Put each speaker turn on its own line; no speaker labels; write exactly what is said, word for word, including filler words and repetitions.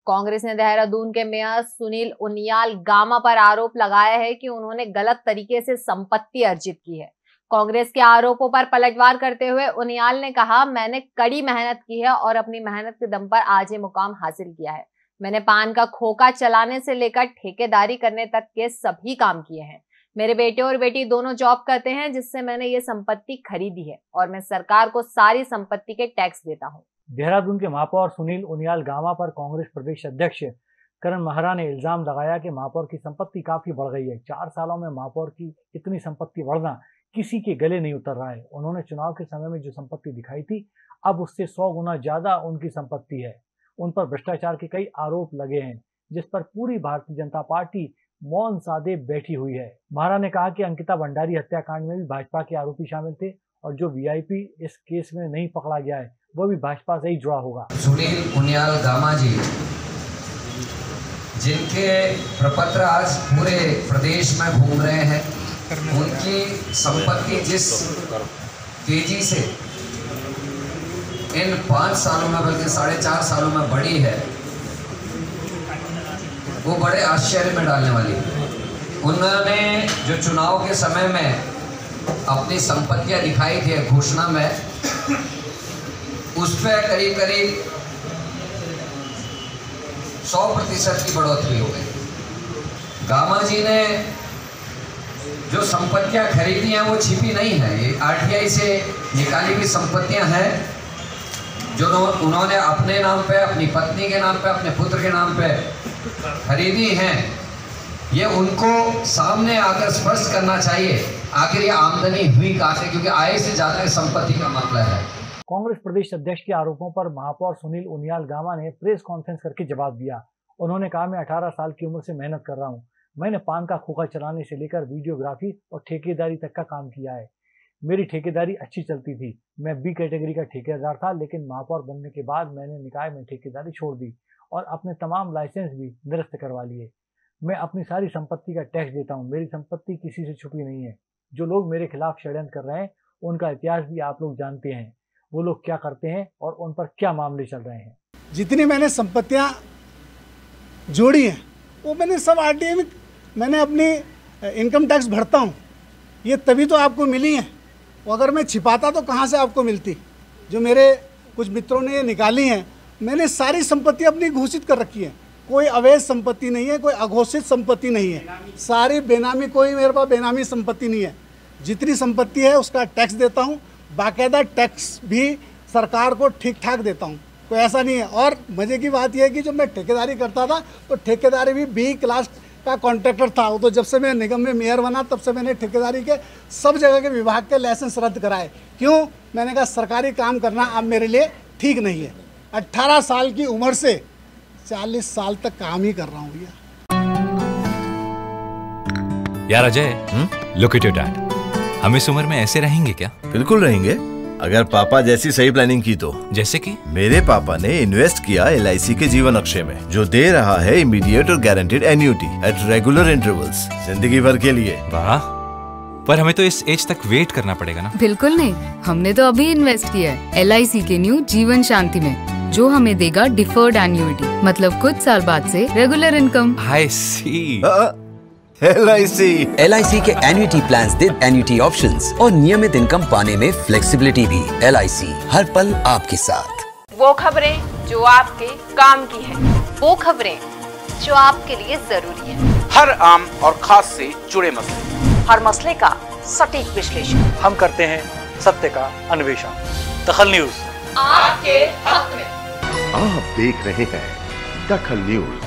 कांग्रेस ने देहरादून के mayor Sunil Uniyal gamma पर आरोप लगाया है कि उन्होंने गलत तरीके से संपत्ति अर्जित की है। कांग्रेस के आरोपों पर पलटवार करते हुए उनियाल ने कहा, मैंने कड़ी मेहनत की है और अपनी मेहनत के दम पर आज ये मुकाम हासिल किया है। मैंने पान का खोखा चलाने से लेकर ठेकेदारी करने तक के सभी काम किए हैं। मेरे बेटे और बेटी दोनों जॉब करते हैं जिससे मैंने ये संपत्ति खरीदी है और मैं सरकार को सारी संपत्ति के टैक्स देता हूँ।
देहरादून के महापौर सुनील उनियाल गामा पर कांग्रेस प्रदेश अध्यक्ष करण महरा ने इल्जाम लगाया कि महापौर की संपत्ति काफी बढ़ गई है। चार सालों में महापौर की इतनी संपत्ति बढ़ना किसी के गले नहीं उतर रहा है। उन्होंने चुनाव के समय में जो संपत्ति दिखाई थी, अब उससे सौ गुना ज्यादा उनकी संपत्ति है। उन पर भ्रष्टाचार के कई आरोप लगे हैं, जिस पर पूरी भारतीय जनता पार्टी मौन साधे बैठी हुई है। महरा ने कहा कि अंकिता भंडारी हत्याकांड में भी भाजपा के आरोपी शामिल थे और जो वीआईपी इस केस में नहीं पकड़ा गया है वो भी भाजपा से ही जुड़ा होगा।
सुनील उनियाल गामा जी, जिनके प्रपत्र आज पूरे प्रदेश में घूम रहे हैं, उनकी संपत्ति जिस तेजी से इन पाँच सालों में बल्कि साढ़े चार सालों में बढ़ी है, वो बड़े आश्चर्य में डालने वाली है। उन्होंने जो चुनाव के समय में अपनी संपत्तियां दिखाई थी घोषणा में, उस पर करीब करीब सौ प्रतिशत की बढ़ोतरी हो गई। गामा जी ने जो संपत्तियां खरीदी हैं वो छिपी नहीं है, ये आरटीआई से निकाली हुई संपत्तियां हैं जो उन्होंने अपने नाम पे, अपनी पत्नी के नाम पे, अपने पुत्र के नाम पे खरीदी हैं। ये उनको सामने आकर स्पष्ट करना चाहिए आखिर ये आमदनी हुई कहाँ से, क्योंकि आय से ज्यादा संपत्ति का मामला है।
कांग्रेस प्रदेश अध्यक्ष के आरोपों पर महापौर सुनील उनियाल गामा ने प्रेस कॉन्फ्रेंस करके जवाब दिया। उन्होंने कहा, मैं अठारह साल की उम्र से मेहनत कर रहा हूं। मैंने पान का खोखा चलाने से लेकर वीडियोग्राफी और ठेकेदारी तक का काम किया है। मेरी ठेकेदारी अच्छी चलती थी। मैं बी कैटेगरी का ठेकेदार था, लेकिन महापौर बनने के बाद मैंने निकाय में ठेकेदारी छोड़ दी और अपने तमाम लाइसेंस भी निरस्त करवा लिए। मैं अपनी सारी संपत्ति का टैक्स देता हूँ। मेरी संपत्ति किसी से छुपी नहीं है। जो लोग मेरे खिलाफ षड्यंत्र कर रहे हैं उनका इतिहास भी आप लोग जानते हैं, वो लोग क्या करते हैं और उन पर क्या मामले चल रहे हैं।
जितनी मैंने संपत्तियां जोड़ी हैं वो मैंने सब आरटीआई में, मैंने अपनी इनकम टैक्स भरता हूं, ये तभी तो आपको मिली है। वो अगर मैं छिपाता तो कहां से आपको मिलती। जो मेरे कुछ मित्रों ने ये निकाली हैं, मैंने सारी संपत्ति अपनी घोषित कर रखी है। कोई अवैध संपत्ति नहीं है, कोई अघोषित संपत्ति नहीं है, सारी बेनामी, कोई मेरे पास बेनामी संपत्ति नहीं है। जितनी संपत्ति है उसका टैक्स देता हूँ, बाकायदा टैक्स भी सरकार को ठीक ठाक देता हूँ, कोई ऐसा नहीं है। और मज़े की बात यह है कि जब मैं ठेकेदारी करता था तो ठेकेदारी भी बी क्लास का कॉन्ट्रैक्टर था। वो तो जब से मैं निगम में मेयर बना तब से मैंने ठेकेदारी के सब जगह के विभाग के लाइसेंस रद्द कराए। क्यों? मैंने कहा सरकारी काम करना अब मेरे लिए ठीक नहीं है। अट्ठारह साल की उम्र से चालीस साल तक काम ही कर रहा हूँ भैया।
यार Ajay, look at your dad. हम इस उम्र में ऐसे रहेंगे क्या?
बिल्कुल रहेंगे, अगर पापा जैसी सही प्लानिंग की तो।
जैसे कि? मेरे
पापा ने इन्वेस्ट किया एल आई सी के जीवन अक्षय में, जो दे रहा है इमीडिएट और guaranteed annuity at regular intervals, जिंदगी भर के लिए।
वाह, पर हमें तो इस एज तक वेट करना पड़ेगा ना?
बिल्कुल नहीं, हमने तो अभी इन्वेस्ट किया है एल आई सी के न्यू जीवन शांति में, जो हमें देगा डिफर्ड एन्युटी, मतलब कुछ साल बाद से regular income.
I C.
L I C
L I C के एन्युटी प्लान्स दे एन्युटी ऑप्शंस और नियमित इनकम पाने में फ्लेक्सिबिलिटी भी। एल आई सी, हर पल आपके साथ।
वो खबरें जो आपके काम की है, वो खबरें जो आपके लिए जरूरी है,
हर आम और खास से जुड़े मसले,
हर मसले का सटीक विश्लेषण
हम करते हैं, सत्य का अन्वेषण। दखल न्यूज
आपके हक में।
आप देख रहे हैं दखल न्यूज।